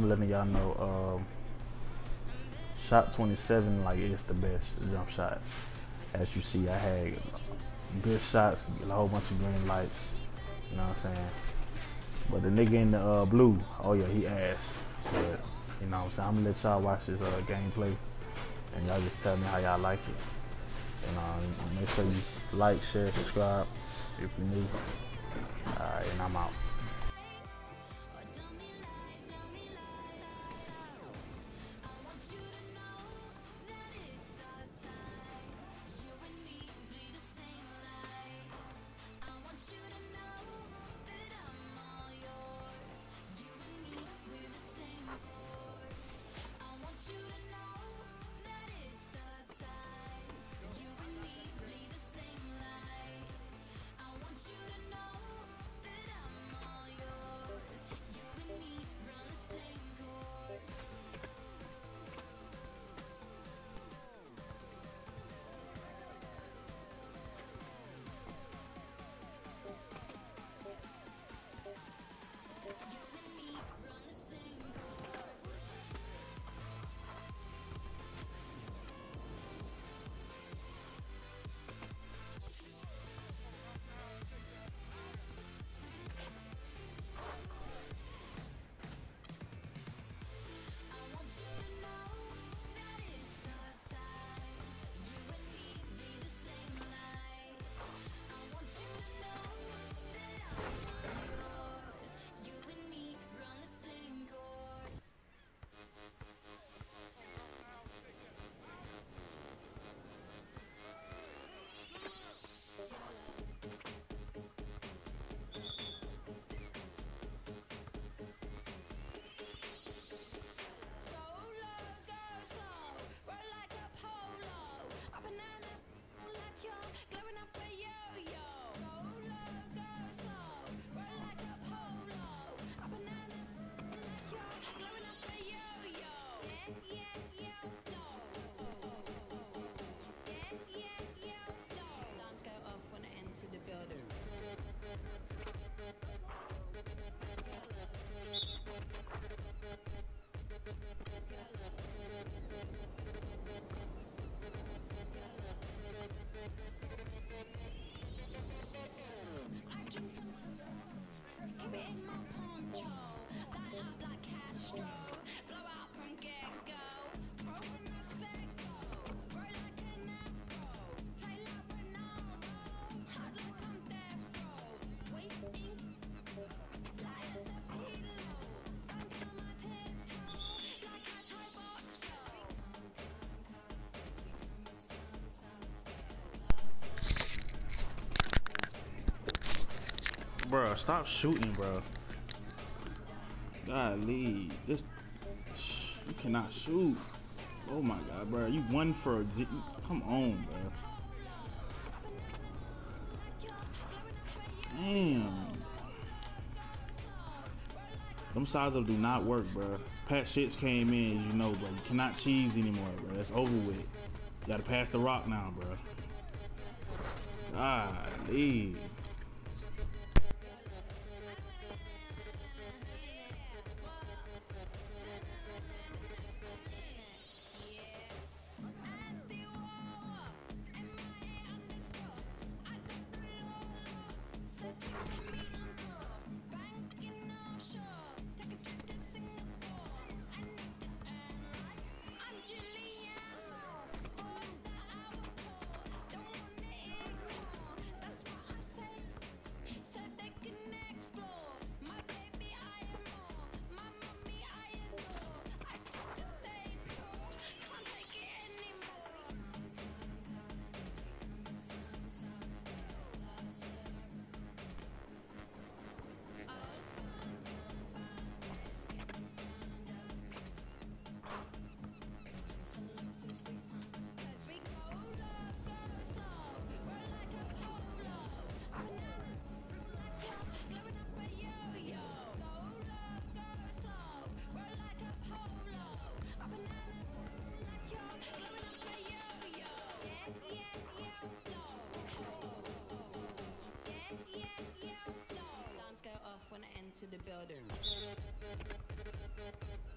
I'm letting y'all know, shot 27 like is the best jump shot. As you see, I had good shots, a whole bunch of green lights. You know what I'm saying? But the nigga in the blue, oh yeah, he ass. But you know what I'm saying? I'm gonna let y'all watch this gameplay, and y'all just tell me how y'all like it. And make sure you like, share, subscribe if you're new. Alright, and I'm out. Bro, stop shooting, bro. Golly, this you cannot shoot. Oh my god, bro, you won for a come on, bro. Damn, them sides up do not work, bro. Pat shits came in, you know, bro. You cannot cheese anymore, bro. That's over with. You gotta pass the rock now, bro. Golly. to the building.